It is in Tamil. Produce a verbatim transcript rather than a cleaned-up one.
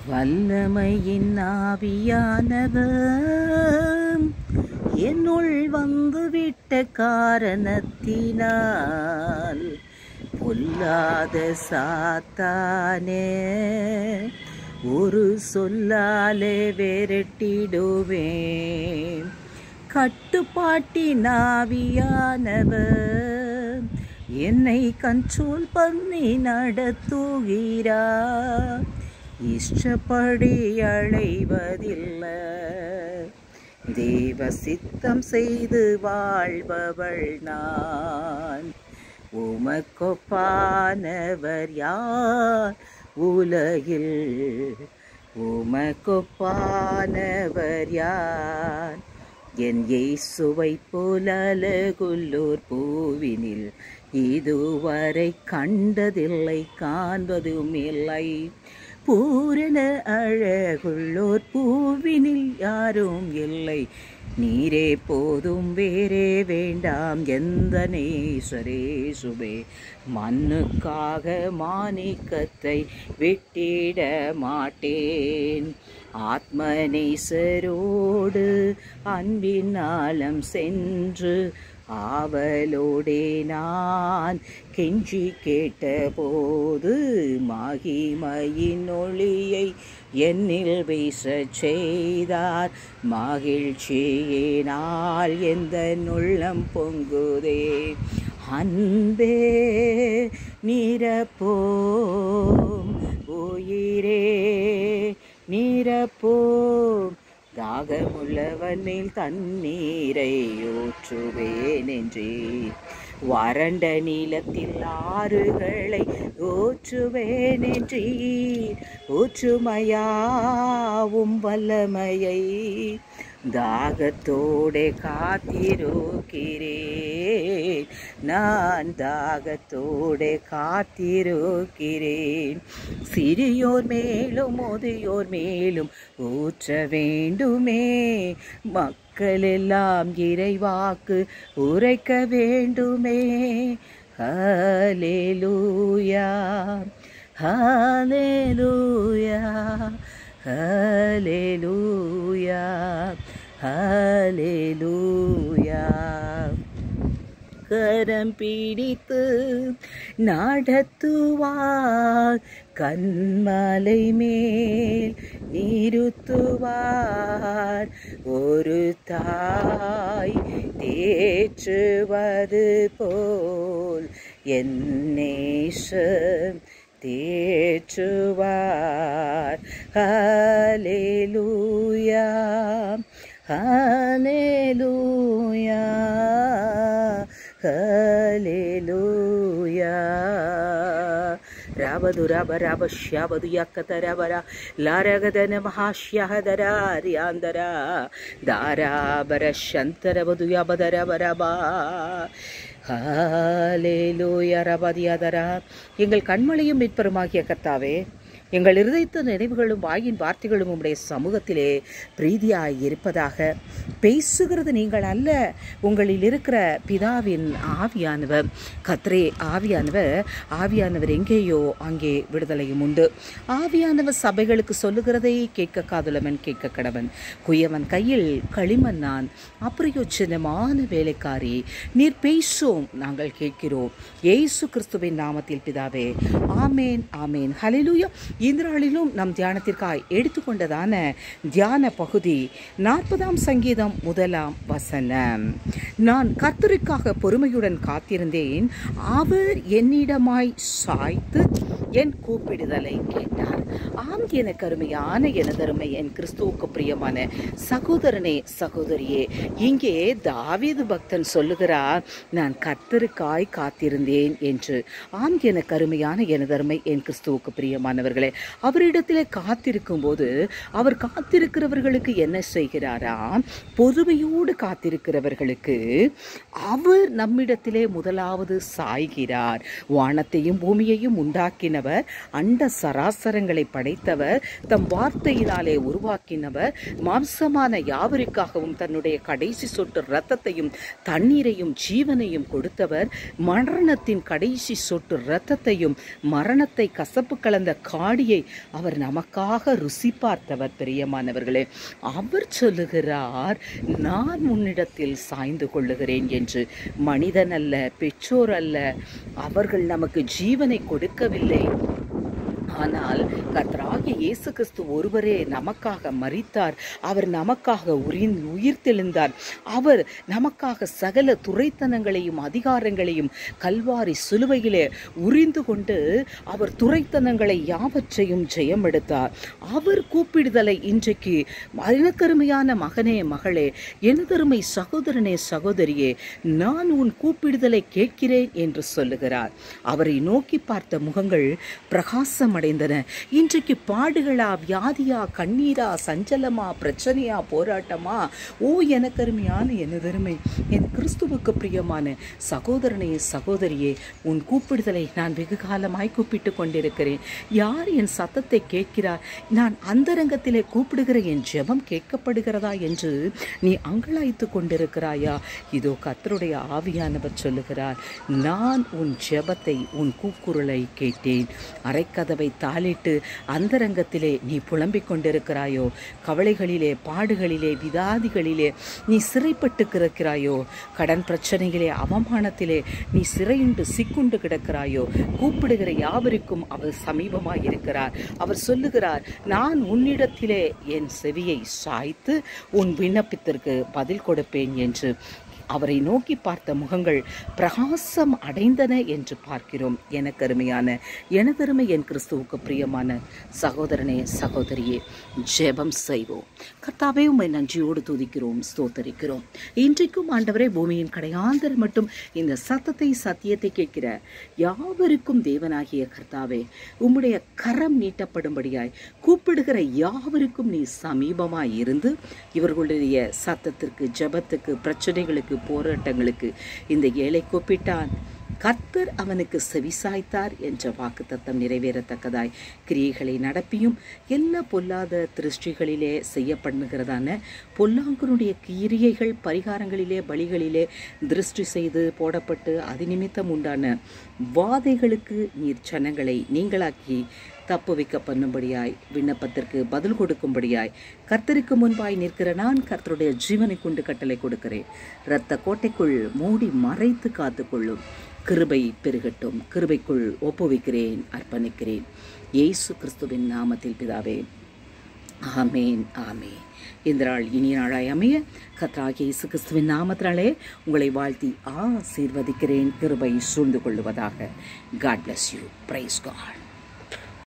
வல்லமையின் ஆவியானவர் என்னுள் வந்துவிட்ட காரணத்தினால் பொல்லாத சாத்தானே ஒரு சொல்லாலே விரட்டிடுவேன். கட்டுப்பாட்டின் ஆவியானவர் என்னை கண்ட்ரோல் பண்ணி நடத்துகிறார். இஷ்டப்படி அழைவதில்லை, தேவ சித்தம் செய்து வாழ்பவள் நான். உமக்கொப்பானவர் யார் உலகில்? உமக்கொப்பானவர் யார்? என் இயேசுவை போல அழகுள்ளோர் பூவினில் இதுவரை கண்டதில்லை, காண்பதும் இல்லை. பூரண அழகுள்ளோர் பூவினில் யாரும் இல்லை. நீரே போதும், வேறே வேண்டாம். எந்த நேசரேசுவே, மண்ணுக்காக மாணிக்கத்தை விட்டிட மாட்டேன். ஆத்மநேசரோடு அன்பின் ஆழம் சென்று ஆவலோடே நான் கெஞ்சி கேட்ட போது மகிமையின் ஒளியை என்னில் வீச செய்தார். மகிழ்ச்சியினால் எந்த உள்ளம் பொங்குதே. அன்பே நிரப்போம், உயிரே நிரப்போம். தாகமுள்ளவன் மேல் தண்ணீரை ஊற்றுவேன் என்றே, வறண்ட நீளத்தில் ஆறுகளை ஊற்றுவேன் என்றீர். ஊற்றுமையாவும் வல்லமையை தாகத்தோடே காத்திருக்கிறேன். நான் தாகத்தோடே காத்திருக்கிறேன். சிறியோர் மேலும் முதியோர் மேலும் ஊற்ற வேண்டுமே. மக்கள் எல்லாம் இறைவாக்கு உரைக்க வேண்டுமே. ஹல்லேலூயா, ஹல்லேலூயா, ஹல்லேலூயா, ஹல்லேலூயா. கரம் பிடித்து நடத்துவார், கண்மலை மேல் நிறுத்துவார். ஒரு தாய் தேற்றுவது போல் என் நேசர் தேற்றுவார். ஹல்லேலூயா, ஹல்லேலூயா, ஹல்லேலூயா. ராபது ரப ரப ஷபது யக்கதரபரா லாரகதன மகாஷ்யஹதரா ரியாந்தரா தாராபர சந்தரபது யபதரபரபா. ஹல்லேலூயா. ரபதியாதரா. எங்கள் கண்மலையும் மீட்பருமாகிய கர்த்தாவே, எங்கள் இருதயத்து நினைவுகளும் வாயின் வார்த்தைகளும் உம்முடைய சமூகத்திலே பிரீதியாய் இருப்பதாக. பேசுகிறது நீங்கள் அல்ல, உங்களில் இருக்கிற பிதாவின் ஆவியானவர். கர்த்தரே ஆவியானவர். ஆவியானவர் எங்கேயோ அங்கே விடுதலையும் உண்டு. ஆவியானவர் சபைகளுக்கு சொல்லுகிறதை கேட்க காதுலவன் கேட்க கடவன். குயவன் கையில் களிமண் நான், அப்பிரயோஜனமான வேலைக்காரி. நீர் பேசும், நாங்கள் கேட்கிறோம். இயேசு கிறிஸ்துவின் நாமத்தில் பிதாவே, ஆமேன், ஆமேன். ஹல்லேலூயா. இந்த நாளிலும் நம் தியானத்திற்காய் எடுத்துக்கொண்டதான தியான பகுதி நாற்பதாம் சங்கீதம் முதலாம் வசனம். நான் கர்த்தருக்காக பொறுமையுடன் காத்திருந்தேன், அவர் என்னிடமாய் சாய்த்து என் கூப்பிடுதலை கேட்டார். ஆம், எனக்கு அருமையான எனதருமை என் கிறிஸ்துவுக்கு பிரியமான சகோதரனே சகோதரியே, இங்கே தாவீது பக்தன் சொல்லுகிறார், நான் கர்த்தருக்காய் காத்திருந்தேன் என்று. ஆம், எனக்கு அருமையான எனதருமை என் கிறிஸ்துவுக்கு பிரியமானவர்களே, அவரிடத்திலே காத்திருக்கும் போது அவர் காத்திருக்கிறவர்களுக்கு என்ன செய்கிறாராம்? பொறுமையோடு காத்திருக்கிறவர்களுக்கு அவர் நம்மிடத்திலே முதலாவது சாய்கிறார். வானத்தையும் பூமியையும் உண்டாக்கினவர், அண்ட சராசரங்களை படைத்தவர், தம் வார்த்தையினாலே உருவாக்கினவர், மாம்சமான யாவருக்காகவும் தன்னுடைய கடைசி சொட்டு இரத்தத்தையும் தண்ணீரையும் ஜீவனையும் கொடுத்தவர், மரணத்தின் கடைசி சொட்டு இரத்தத்தையும் மரணத்தை கசப்பு கலந்த காடி கண்ணாடியை அவர் நமக்காக ருசி பார்த்தவர். பிரியமானவர்களே, அவர் சொல்லுகிறார், நான் உன்னிடத்தில் சாய்ந்து கொள்ளுகிறேன் என்று. மனிதன் அல்ல, பெற்றோர் அல்ல, அவர்கள் நமக்கு ஜீவனை கொடுக்கவில்லை. ஆனால் கர்த்தராகிய இயேசு கிறிஸ்து ஒருவரே நமக்காக மரித்தார். அவர் நமக்காக உயிர் உயிர்த்தெழுந்தார். அவர் நமக்காக சகல துரைத்தனங்களையும் அதிகாரங்களையும் கல்வாரி சிலுவையிலே உரிந்து கொண்டு அவர் துரைத்தனங்களை யாவற்றையும் ஜெயம் எடுத்தார். அவர் கூப்பிடுதலை இன்றைக்கு எனக்கருமையான மகனே, மகளே, எனதருமை சகோதரனே, சகோதரியே, நான் உன் கூப்பிடுதலை கேட்கிறேன் என்று சொல்லுகிறார். அவரை நோக்கி பார்த்த முகங்கள் பிரகாசம் அடைந்தன. இன்றைக்கு பாடுகளா, வியாதியா, கண்ணீரா, சஞ்சலமா, பிரச்சனையா, போராட்டமா? ஓ எனக்கருமையான எனதருமை என் கிறிஸ்துவுக்கு பிரியமான சகோதரனே, சகோதரியே, உன் கூப்பிடுதலை நான் வெகு காலமாய் கூப்பிட்டு கொண்டிருக்கிறேன். யார் என் சத்தத்தை கேட்கிறார்? நான் அந்தரங்கத்திலே கூப்பிடுகிற என் ஜெபம் கேட்கப்படுகிறதா என்று நீ அங்கலாய்த்து கொண்டிருக்கிறாயா? இதோ கர்த்தருடைய ஆவியானவர் சொல்லுகிறார், நான் உன் ஜெபத்தை, உன் கூக்குரலை கேட்டேன். அரைக்கதவை தாளிட்டு அந்தரங்கத்திலே நீ புலம்பிக் கொண்டிருக்கிறாயோ? கவலைகளிலே, பாடுகளிலே, விதாதிகளிலே நீ சிறைப்பட்டு கிடக்கிறாயோ? கடன் பிரச்சனையிலே, அவமானத்திலே நீ சிறையுண்டு சிக்குண்டு கிடக்கிறாயோ? கூப்பிடுகிற யாவருக்கும் அவர் சமீபமாய் இருக்கிறார். அவர் சொல்லுகிறார், நான் உன்னிடத்திலே என் செவியை சாய்த்து உன் விண்ணப்பத்திற்கு பதில் கொடுப்பேன் என்று. அவரை நோக்கி பார்த்த முகங்கள் பிரகாசம் அடைந்தன என்று பார்க்கிறோம். எனக்கு அருமையான எனதருமை என் கிறிஸ்துவுக்கு பிரியமான சகோதரனே, சகோதரியே, ஜெபம் செய்வோம். கர்த்தாவே, உம்மை நன்றியோடு துதிக்கிறோம், ஸ்தோத்தரிக்கிறோம். இன்றைக்கும் ஆண்டவரே, பூமியின் கடையாந்தர் மட்டும் இந்த சத்தத்தை, சத்தியத்தை கேட்கிற யாவருக்கும் தேவனாகிய கர்த்தாவே, உம்முடைய கரம் நீட்டப்படும்படியாய் கூப்பிடுகிற யாவருக்கும் நீ சமீபமாய் இருந்து இவர்களுடைய சத்தத்திற்கு, ஜெபத்துக்கு, பிரச்சனைகளுக்கு, போராட்டங்களுக்கு இந்த ஏழை கூப்பிட்டான், கர்த்தர் அவனுக்கு செவிசாய்த்தார் என்ற வாக்குத்தத்தம் நிறைவேறத்தக்கதாய் கிரியைகளை நடப்பியும் எல்லா பொல்லாத திருஷ்டிகளிலே செய்யப்படுகிறதான பொல்லாங்கனுடைய கிரியைகள், பரிகாரங்களிலே, பலிகளிலே திருஷ்டி செய்து போடப்பட்டு அது நிமித்தம் உண்டான வாதைகளுக்கு நீர் ஜனங்களை நீங்களாக்கி தப்பு வைக்க பண்ணும்படியாய், விண்ணப்பத்திற்கு பதில் கொடுக்கும்படியாய் கர்த்தருக்கு முன்பாய் நிற்கிற நான் கர்த்தருடைய ஜீவனை கொண்டு கட்டளை கொடுக்கிறேன். இரத்த கோட்டைக்குள் மூடி மறைத்து காத்துக்கொள்ளும். கிருபை பெருகட்டும். கிருபைக்குள் ஒப்புவிக்கிறேன், அர்ப்பணிக்கிறேன். இயேசு கிறிஸ்துவின் நாமத்தில் பிதாவே, ஆமேன், ஆமேன். இந்த நாள் இனிய நாளாய் அமைய கர்த்தராகிய இயேசு கிறிஸ்துவின் நாமத்தினாலே உங்களை வாழ்த்தி ஆசீர்வதிக்கிறேன். கிருபை சூழ்ந்து கொள்ளுவதாக. God bless you. Praise God.